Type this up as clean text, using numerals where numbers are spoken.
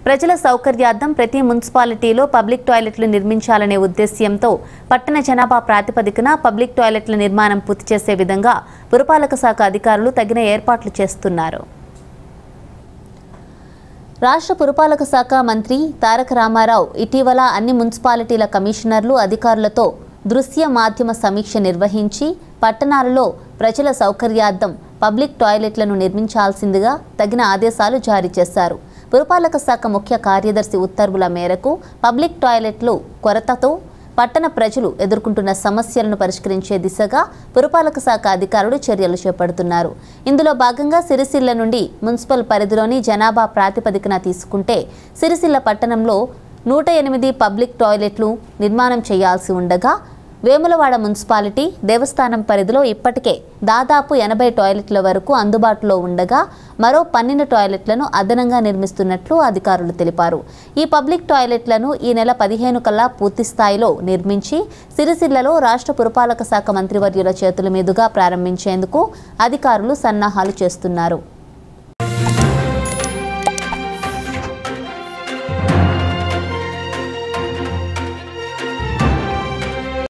ప్రజల సౌకర్యార్థం ప్రతి మున్సిపాలిటీలో పబ్లిక్ టాయిలెట్లు నిర్మించాలనే ఉద్దేశ్యంతో పట్టణ జనాభా ప్రాతిపదికన పబ్లిక్ టాయిలెట్ల నిర్మాణం పూర్తి చేసే విధంగా పురపాలక శాఖ అధికారులు తగిన ఏర్పాట్లు చేస్తున్నారు. రాష్ట్ర పురపాలక శాఖ మంత్రి తారక రామారావు ఇటీవల అన్ని మున్సిపాలిటీల కమిషనర్లు అధికారులతో దృశ్య మాధ్యమ సమీక్ష నిర్వహించి పట్టణాలలో ప్రజల సౌకర్యార్థం పబ్లిక్ టాయిలెట్లను నిర్మించాల్సిందిగా తగిన ఆదేశాలు జారీ చేశారు. పురపాలక శాఖ ముఖ్య కార్యదర్శి ఉత్తర్వుల మేరకు పబ్లిక్ టాయిలెట్లు కొరతతో పట్టణ ప్రజలు ఎదుర్కొంటున్న సమస్యలను పరిష్కరించే దిశగా పురపాలక శాఖ అధికారులు చర్యలు చేపడుతున్నారు. ఇందులో భాగంగా సిరిసిల్ల నుండి మున్సిపల్ పరిధిలోని జనాభా ప్రాతిపదికన తీసుకుంటే సిరిసిల్ల పట్టణంలో 108 పబ్లిక్ టాయిలెట్లు నిర్మాణం చేయాల్సి ఉండగా వేములవాడ మున్సిపాలిటీ దేవస్థానం పరిధిలో ఇప్పటికే దాదాపు 80 టాయిలెట్ల వరకు అందుబాటులో ఉండగా మరో 12 టాయిలెట్లను అదనంగా నిర్మిస్తున్నట్లు అధికారులు తెలిపారు. ఈ పబ్లిక్ టాయిలెట్లను ఈ నెల 15 కల్లా పూర్తి స్థాయిలో నిర్మించి సిరిసిల్లలో రాష్ట్ర పురపాలక శాఖ మంత్రివర్యుల చేతుల మీదుగా ప్రారంభించేందుకు అధికారులు సన్నాహాలు చేస్తున్నారు.